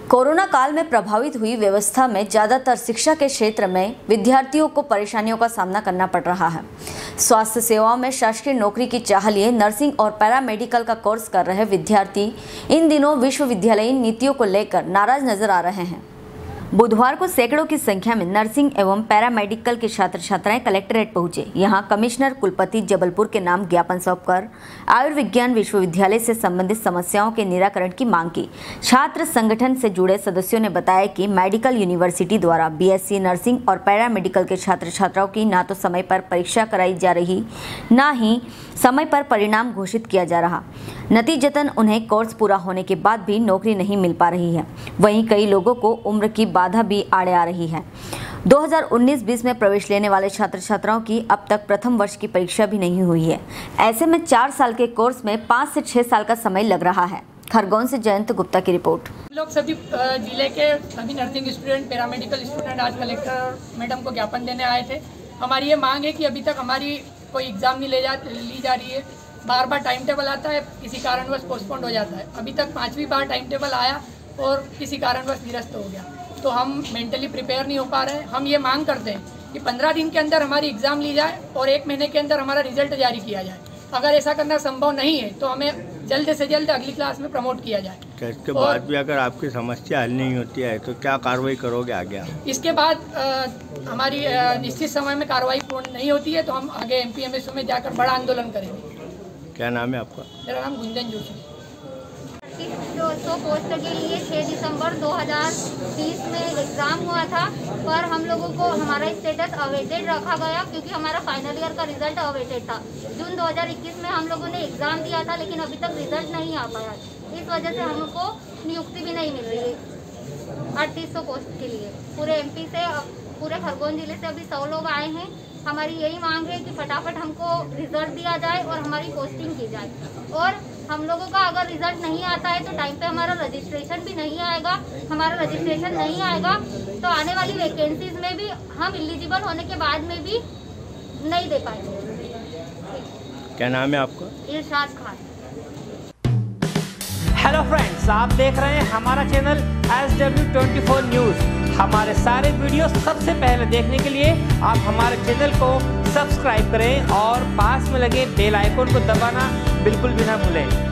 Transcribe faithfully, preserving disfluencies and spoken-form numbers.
Corona काल में प्रभावित हुई व्यवस्था में ज्यादातर शिक्षा के क्षेत्र में विद्यार्थियों को परेशानियों का सामना करना पड़ रहा है। स्वास्थ्य सेवाओं में शासकीय नौकरी की चाह लिए नर्सिंग और पैरामेडिकल का कोर्स कर रहे विद्यार्थी इन दिनों विश्वविद्यालयीन नीतियों को लेकर नाराज नजर आ रहे हैं। बुधवार को सैकड़ों की संख्या में नर्सिंग एवं पैरामेडिकल के छात्र छात्राएं कलेक्ट्रेट पहुंचे। यहां कमिश्नर कुलपति जबलपुर के नाम ज्ञापन सौंपकर आयुर्विज्ञान विश्वविद्यालय से संबंधित समस्याओं के निराकरण की मांग की। छात्र संगठन से जुड़े सदस्यों ने बताया कि मेडिकल यूनिवर्सिटी द्वारा बीएससी नर्सिंग और पैरामेडिकल के छात्र छात्राओं की न तो समय पर परीक्षा कराई जा रही, न ही समय पर परिणाम घोषित किया जा रहा। नतीजतन उन्हें कोर्स पूरा होने के बाद भी नौकरी नहीं मिल पा रही है। वहीं कई लोगों को उम्र की बाधा भी आड़े आ रही है। दो हज़ार उन्नीस बीस में प्रवेश लेने वाले छात्र छात्राओं की अब तक प्रथम वर्ष की परीक्षा भी नहीं हुई है। ऐसे में चार साल के कोर्स में पाँच से छह साल का समय लग रहा है। खरगोन से जयंत गुप्ता की रिपोर्ट। लोग सभी जिले के सभी नर्सिंग स्टूडेंट, पैरामेडिकल स्टूडेंट आज कलेक्टर मैडम को ज्ञापन देने आए थे। हमारी ये मांग है कि अभी तक हमारी कोई एग्ज़ाम नहीं ले जा ली जा रही है। बार बार टाइम टेबल आता है, किसी कारणवश पोस्टपोन्ड हो जाता है। अभी तक पाँचवीं बार टाइम टेबल आया और किसी कारणवश निरस्त हो गया। तो हम मेंटली प्रिपेयर नहीं हो पा रहे हैं। हम ये मांग करते हैं कि पंद्रह दिन के अंदर हमारी एग्ज़ाम ली जाए और एक महीने के अंदर हमारा रिजल्ट जारी किया जाए। अगर ऐसा करना संभव नहीं है तो हमें जल्द से जल्द अगली क्लास में प्रमोट किया जाए। इसके बाद भी अगर आपकी समस्या हल नहीं होती है तो क्या कार्रवाई करोगे आगे? इसके बाद आ, हमारी आ, निश्चित समय में कार्रवाई पूर्ण नहीं होती है तो हम आगे एमपीएमएसयू में जाकर बड़ा आंदोलन करेंगे। क्या नाम है आपका? मेरा नाम गुंजन जोशी। सौ पोस्ट के लिए छह दिसंबर दो हज़ार बीस में एग्ज़ाम हुआ था, पर हम लोगों को हमारा स्टेटस अवेटेड रखा गया क्योंकि हमारा फाइनल ईयर का रिजल्ट अवेटेड था। जून दो हज़ार इक्कीस में हम लोगों ने एग्ज़ाम दिया था लेकिन अभी तक रिजल्ट नहीं आ पाया। इस वजह से हमको नियुक्ति भी नहीं मिल रही है अड़तीस सौ पोस्ट के लिए। पूरे एमपी से, पूरे खरगोन जिले से अभी सौ लोग आए हैं। हमारी यही मांग है कि फटाफट हमको रिजल्ट दिया जाए और हमारी पोस्टिंग की जाए। और हम लोगों का अगर रिजल्ट नहीं आता है तो टाइम पे हमारा रजिस्ट्रेशन भी नहीं आएगा। हमारा रजिस्ट्रेशन नहीं आएगा तो आने वाली वैकेंसीज में भी हम एलिजिबल होने के बाद में भी नहीं दे पाएंगे। क्या नाम है आपका? इरशाद खान। हेलो फ्रेंड्स, आप देख रहे हैं हमारा channel S W twenty four news. हमारे सारे वीडियो सबसे पहले देखने के लिए आप हमारे चैनल को सब्सक्राइब करें और पास में लगे बेल आइकन को दबाना बिल्कुल भी ना भूलें।